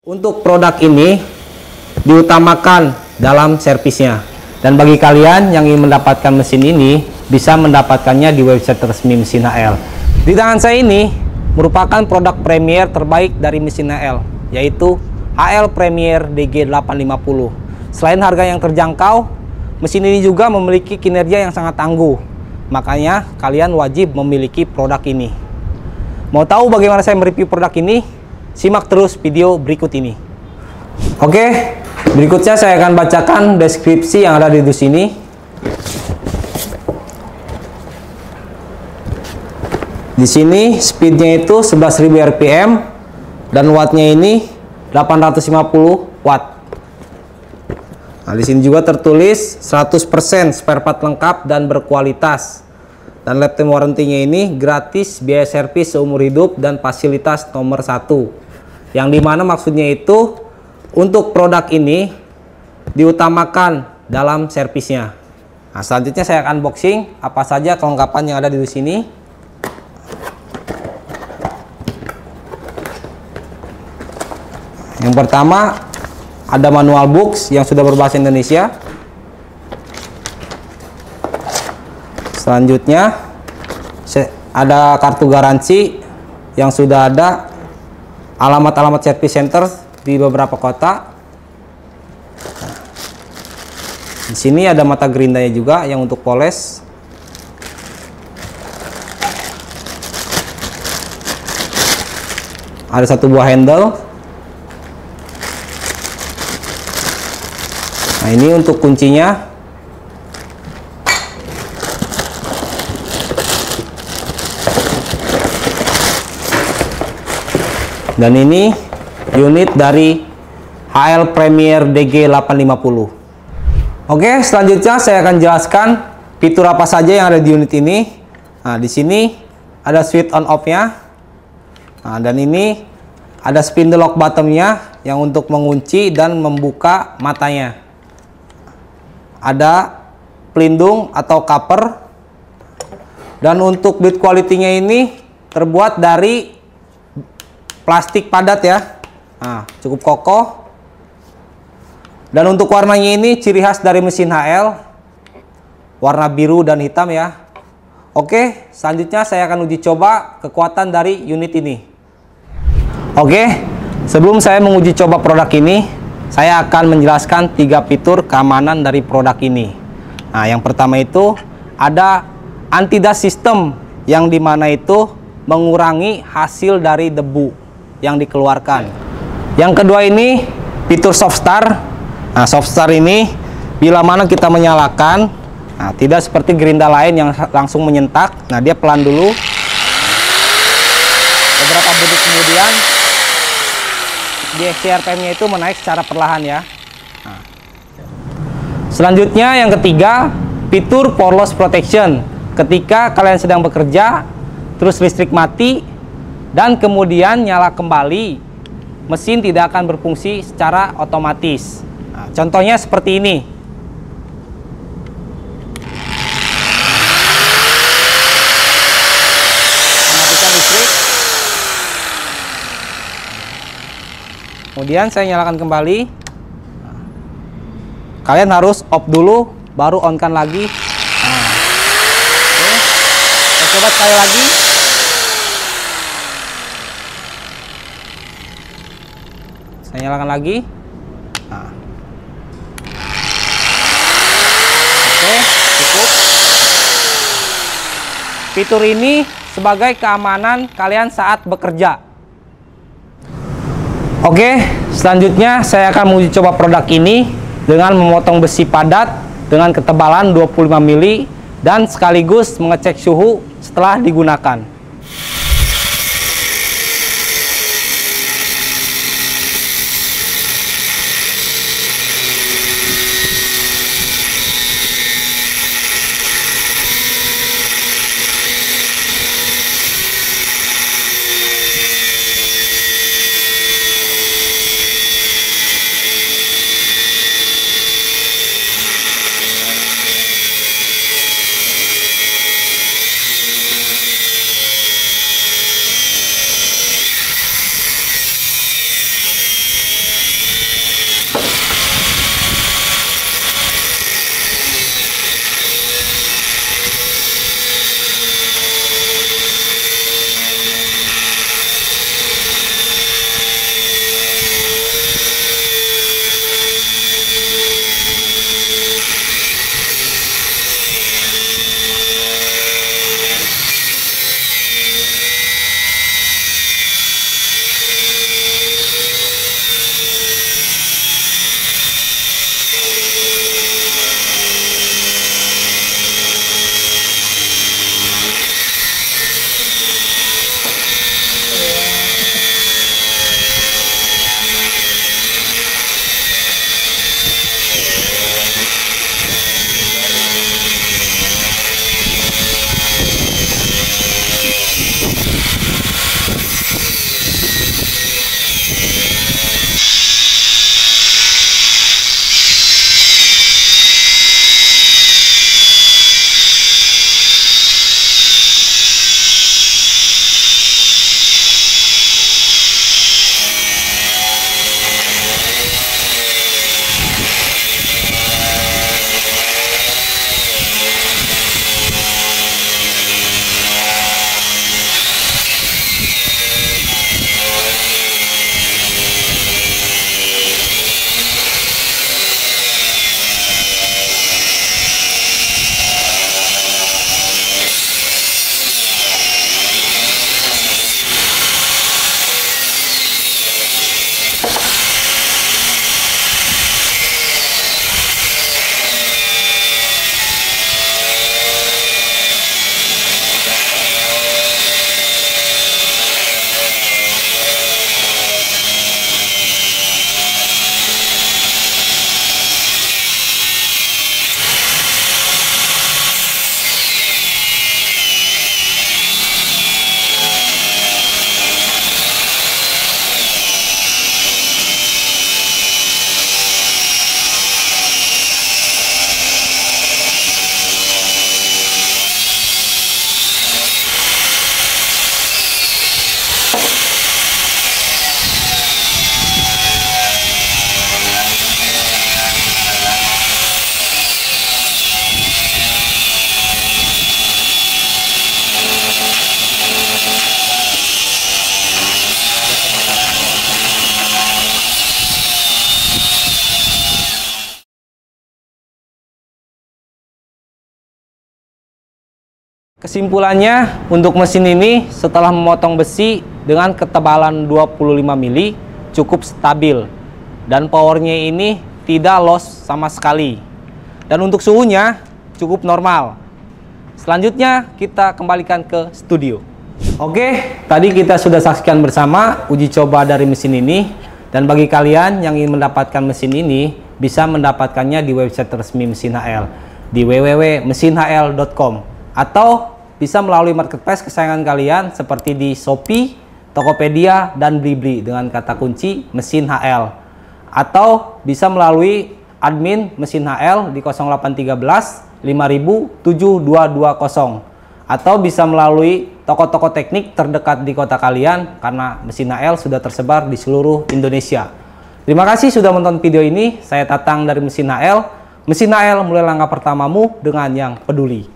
Untuk produk ini diutamakan dalam servisnya. Dan bagi kalian yang ingin mendapatkan mesin ini, bisa mendapatkannya di website resmi mesin HL. Di tangan saya ini merupakan produk premier terbaik dari mesin HL, yaitu HL Premier DG850. Selain harga yang terjangkau, mesin ini juga memiliki kinerja yang sangat tangguh. Makanya kalian wajib memiliki produk ini. Mau tahu bagaimana saya mereview produk ini? Simak terus video berikut ini. Oke, berikutnya saya akan bacakan deskripsi yang ada di sini. Di sini speednya itu 11.000 rpm dan wattnya ini 850 watt. Nah, di sini juga tertulis 100% spare part lengkap dan berkualitas. Dan lifetime warranty-nya ini gratis, biaya servis seumur hidup, dan fasilitas nomor 1. Yang dimana maksudnya itu untuk produk ini diutamakan dalam servisnya. Nah, selanjutnya saya akan unboxing apa saja kelengkapan yang ada di sini. Yang pertama ada manual books yang sudah berbahasa Indonesia. Selanjutnya ada kartu garansi yang sudah ada alamat-alamat service center di beberapa kota. Di sini ada mata gerindanya juga yang untuk poles. Ada satu buah handle. Nah, ini untuk kuncinya. Dan ini unit dari HL Premier DG850. Oke, selanjutnya saya akan jelaskan fitur apa saja yang ada di unit ini. Nah, di sini ada switch on off-nya. Nah, dan ini ada spindle lock bottom-nya yang untuk mengunci dan membuka matanya. Ada pelindung atau cover. Dan untuk build quality-nya ini terbuat dari plastik padat ya. Nah, cukup kokoh. Dan untuk warnanya ini ciri khas dari mesin HL, warna biru dan hitam ya. Oke, selanjutnya saya akan uji coba kekuatan dari unit ini. Oke, sebelum saya menguji coba produk ini, saya akan menjelaskan 3 fitur keamanan dari produk ini. Nah, yang pertama itu ada anti-dust system, yang dimana itu mengurangi hasil dari debu yang dikeluarkan. Yang kedua ini fitur soft start. Nah, soft start ini bila mana kita menyalakan, nah, tidak seperti gerinda lain yang langsung menyentak. Nah, dia pelan dulu. Beberapa detik kemudian DXC RPM-nya itu menaik secara perlahan ya. Nah, selanjutnya yang ketiga fitur power loss protection. Ketika kalian sedang bekerja terus listrik mati dan kemudian nyala kembali, mesin tidak akan berfungsi secara otomatis. Nah, contohnya seperti ini. Matikan listrik. Kemudian saya nyalakan kembali. Kalian harus off dulu, baru on kan lagi. Nah, oke. Kita coba sekali lagi. Saya nyalakan lagi. Nah. Oke, cukup. Fitur ini sebagai keamanan kalian saat bekerja. Oke, selanjutnya saya akan menguji coba produk ini dengan memotong besi padat dengan ketebalan 25 mili dan sekaligus mengecek suhu setelah digunakan. Kesimpulannya, untuk mesin ini setelah memotong besi dengan ketebalan 25 mili cukup stabil dan powernya ini tidak loss sama sekali. Dan untuk suhunya cukup normal. Selanjutnya kita kembalikan ke studio. Oke, tadi kita sudah saksikan bersama uji coba dari mesin ini. Dan bagi kalian yang ingin mendapatkan mesin ini, bisa mendapatkannya di website resmi Mesin HL di www.mesinhl.com, atau bisa melalui marketplace kesayangan kalian seperti di Shopee, Tokopedia, dan Blibli dengan kata kunci Mesin HL, atau bisa melalui admin Mesin HL di 0813 5000 7220, atau bisa melalui toko-toko teknik terdekat di kota kalian karena Mesin HL sudah tersebar di seluruh Indonesia. Terima kasih sudah menonton video ini. Saya Tatang dari Mesin HL. Mesin HL, mulai langkah pertamamu dengan yang peduli.